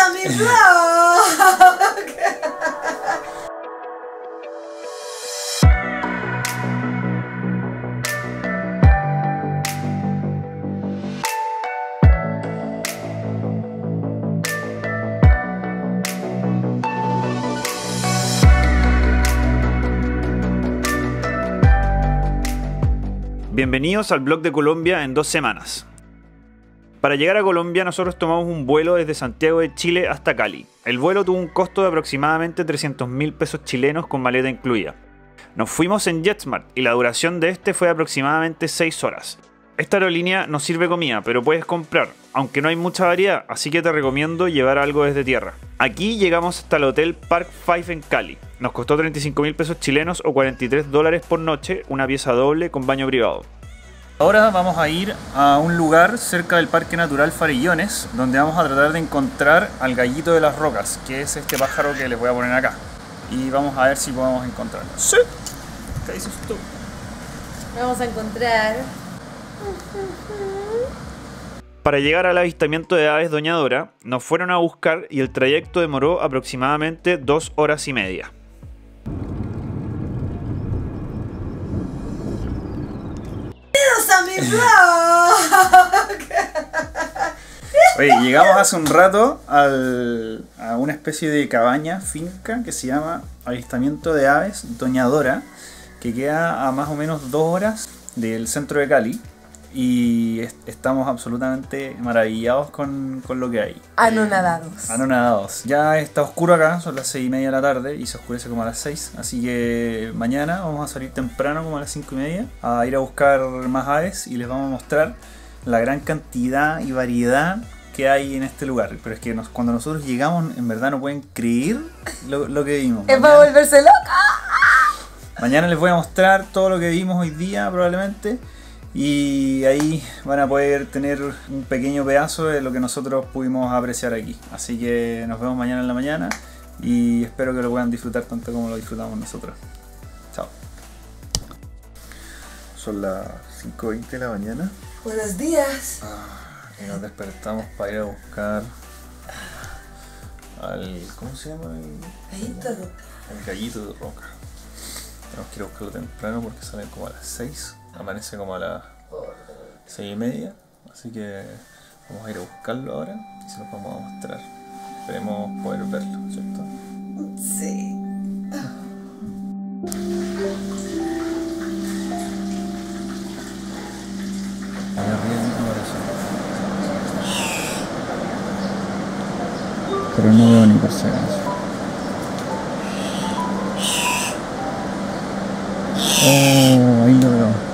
a mi blog. Bienvenidos al Blog de Colombia en 2 semanas. Para llegar a Colombia nosotros tomamos un vuelo desde Santiago de Chile hasta Cali. El vuelo tuvo un costo de aproximadamente 300.000 pesos chilenos con maleta incluida. Nos fuimos en JetSmart y la duración de este fue de aproximadamente 6 horas. Esta aerolínea no sirve comida, pero puedes comprar, aunque no hay mucha variedad, así que te recomiendo llevar algo desde tierra. Aquí llegamos hasta el Hotel Park 5 en Cali. Nos costó 35.000 pesos chilenos o $43 por noche, una pieza doble con baño privado. Ahora vamos a ir a un lugar cerca del Parque Natural Farellones, donde vamos a tratar de encontrar al gallito de las rocas, que es este pájaro que les voy a poner acá. Y vamos a ver si podemos encontrarlo. ¡Sí! ¿Qué dices tú? Vamos a encontrar. Para llegar al avistamiento de aves Doña Dora, nos fueron a buscar y el trayecto demoró aproximadamente 2 horas y media. ¡Bienvenidos a mi blog! Oye, llegamos hace un rato a una especie de cabaña, finca, que se llama Avistamiento de Aves Doña Dora, que queda a más o menos 2 horas del centro de Cali. Y estamos absolutamente maravillados con lo que hay. Anonadados. Anonadados. Ya está oscuro acá, son las 6:30 de la tarde y se oscurece como a las 6. Así que mañana vamos a salir temprano, como a las 5:30, a ir a buscar más aves y les vamos a mostrar la gran cantidad y variedad que hay en este lugar. Pero es que cuando nosotros llegamos, en verdad no pueden creer lo que vimos. Es para volverse loca. Mañana les voy a mostrar todo lo que vimos hoy día, probablemente. Y ahí van a poder tener un pequeño pedazo de lo que nosotros pudimos apreciar aquí. Así que nos vemos mañana en la mañana y espero que lo puedan disfrutar tanto como lo disfrutamos nosotros. Chao. Son las 5:20 de la mañana. Buenos días. Y nos despertamos para ir a buscar al... ¿cómo se llama? Gallito de roca. El gallito de roca. Tenemos que ir a buscarlo temprano porque sale como a las 6. Amanece como a las 6:30, así que vamos a ir a buscarlo ahora y se lo vamos a mostrar. Esperemos poder verlo, ¿cierto? Sí. Allá arriba mismo aparece. Pero no veo ni por si acaso. Oh, ahí lo veo.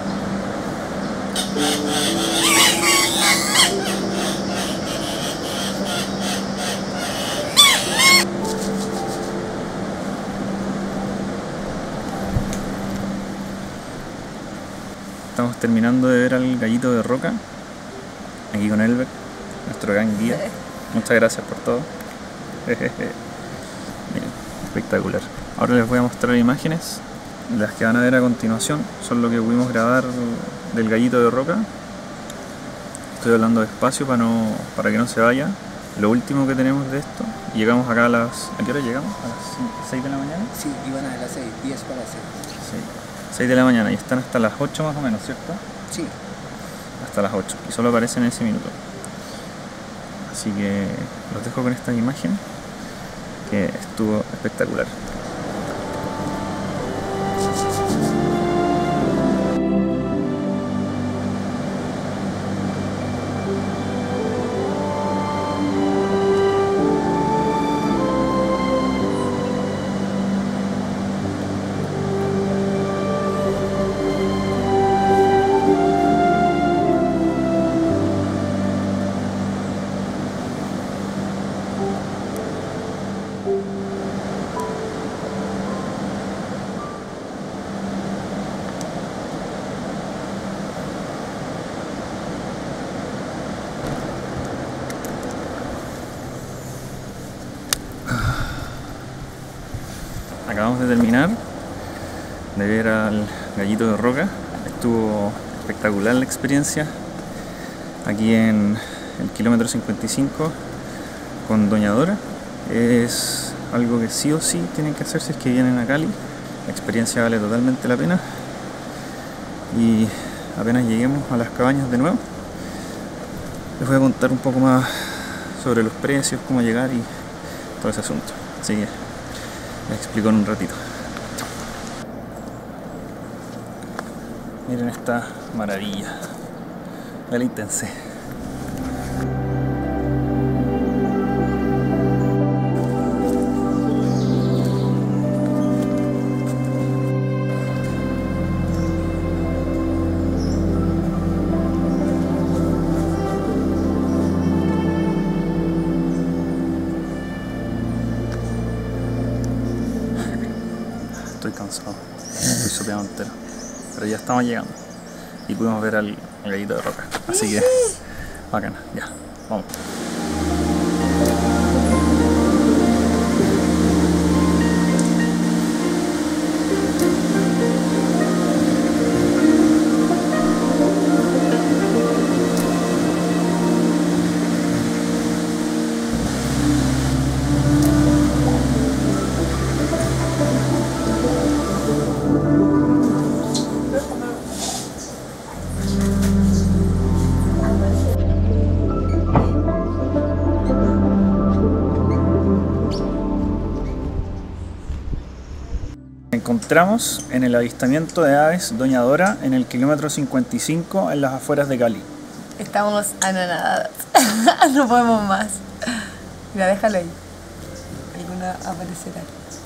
Estamos terminando de ver al gallito de roca, aquí con Elber, nuestro gran guía. Muchas gracias por todo. Miren, espectacular. Ahora les voy a mostrar imágenes. Las que van a ver a continuación son lo que pudimos grabar del gallito de roca. Estoy hablando despacio para que no se vaya. Lo último que tenemos de esto, llegamos acá a las... ¿a qué hora llegamos? ¿A las 6 de la mañana? Sí, iban a las 6, 10 para las 6. Sí, 6 de la mañana y están hasta las 8 más o menos, ¿cierto? Sí. Hasta las 8 y solo aparecen en ese minuto. Así que los dejo con esta imagen que estuvo espectacular. Acabamos de terminar de ver al gallito de roca. Estuvo espectacular la experiencia aquí en el kilómetro 55 con Doña Dora. Es algo que sí o sí tienen que hacer si es que vienen a Cali. La experiencia vale totalmente la pena. Y apenas lleguemos a las cabañas de nuevo, les voy a contar un poco más sobre los precios, cómo llegar y todo ese asunto. Así que les explico en un ratito. Chao. Miren esta maravilla. Deleítense. Estoy cansado, estoy sopeado entero, pero ya estamos llegando y pudimos ver al gallito de roca, así que bacana, ya, vamos. Encontramos en el avistamiento de aves Doña Dora en el kilómetro 55 en las afueras de Cali. Estamos anonadados. No podemos más. Mira, déjalo ahí. Alguna aparecerá.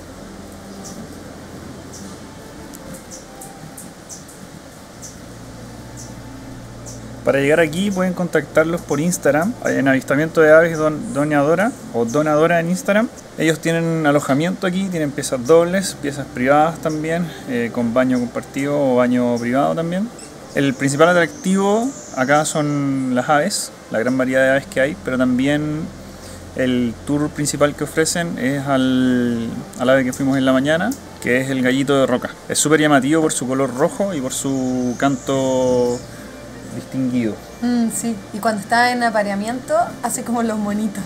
Para llegar aquí pueden contactarlos por Instagram, en avistamiento de aves Doña Dora o Dona Dora en Instagram. Ellos tienen alojamiento aquí, tienen piezas dobles, piezas privadas también, con baño compartido o baño privado también. El principal atractivo acá son las aves, la gran variedad de aves que hay, pero también el tour principal que ofrecen es al ave que fuimos en la mañana, que es el gallito de roca. Es súper llamativo por su color rojo y por su canto distinguido. Sí, y cuando está en apareamiento hace como los monitos.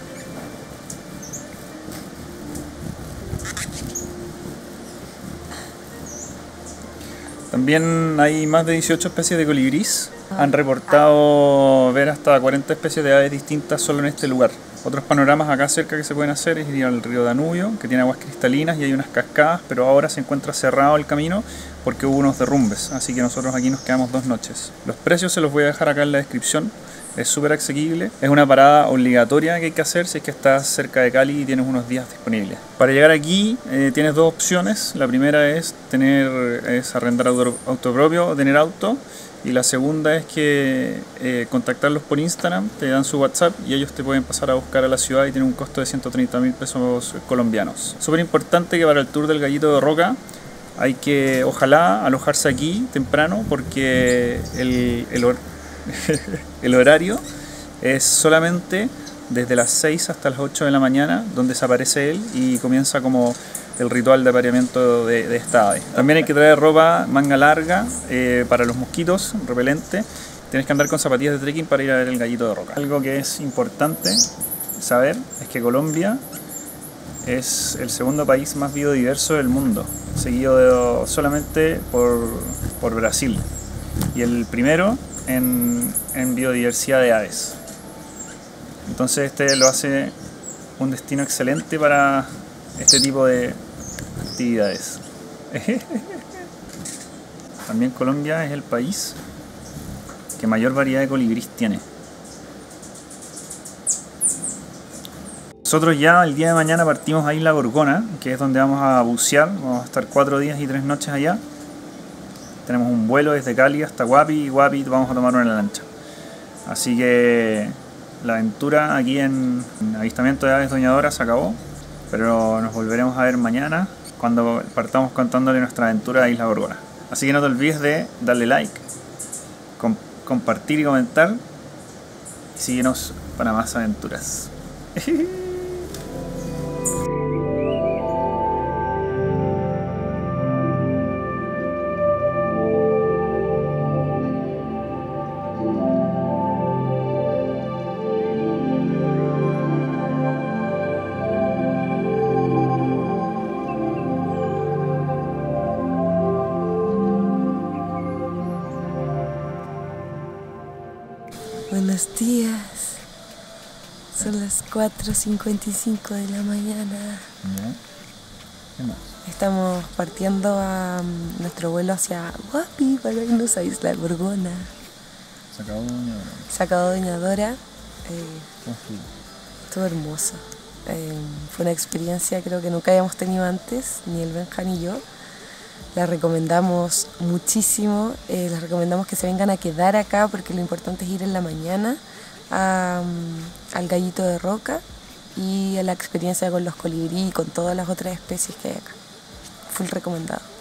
También hay más de 18 especies de colibrís. Han reportado ver hasta 40 especies de aves distintas solo en este lugar. Otros panoramas acá cerca que se pueden hacer es ir al río Danubio, que tiene aguas cristalinas y hay unas cascadas, pero ahora se encuentra cerrado el camino porque hubo unos derrumbes, así que nosotros aquí nos quedamos 2 noches. Los precios se los voy a dejar acá en la descripción. Es súper asequible, es una parada obligatoria que hay que hacer si es que estás cerca de Cali y tienes unos días disponibles. Para llegar aquí tienes 2 opciones. La primera es arrendar auto propio o tener auto, y la segunda es que contactarlos por Instagram, te dan su WhatsApp y ellos te pueden pasar a buscar a la ciudad y tiene un costo de 130.000 pesos colombianos. Súper importante que para el tour del gallito de roca hay que ojalá alojarse aquí temprano, porque el horario es solamente desde las 6 hasta las 8 de la mañana, donde desaparece él y comienza como el ritual de apareamiento de esta ave. También hay que traer ropa manga larga para los mosquitos, repelente. Tienes que andar con zapatillas de trekking para ir a ver el gallito de roca. Algo que es importante saber es que Colombia es el segundo país más biodiverso del mundo, seguido solamente por Brasil, y el primero en biodiversidad de aves. Entonces este lo hace un destino excelente para este tipo de actividades. También Colombia es el país que mayor variedad de colibrís tiene. Nosotros ya el día de mañana partimos a Isla Gorgona, que es donde vamos a bucear. Vamos a estar 4 días y 3 noches allá. Tenemos un vuelo desde Cali hasta Guapi, y Guapi vamos a tomar una lancha. Así que la aventura aquí en Avistamiento de Aves Doña Dora se acabó, pero nos volveremos a ver mañana cuando partamos contándole nuestra aventura a Isla Gorgona. Así que no te olvides de darle like, compartir y comentar, y síguenos para más aventuras. Buenos días. Son las 4:55 de la mañana. ¿Ya? ¿Qué más? Estamos partiendo a nuestro vuelo hacia Guapi para irnos a Isla de Gorgona. Se acabó Doña Dora. Sacado Doña Dora. ¿Cómo estuvo? Estuvo hermoso. Fue una experiencia creo que nunca habíamos tenido antes, ni el Benja ni yo. La recomendamos muchísimo. Les recomendamos que se vengan a quedar acá porque lo importante es ir en la mañana al Gallito de Roca y a la experiencia con los colibrí y con todas las otras especies que hay acá. Full recomendado.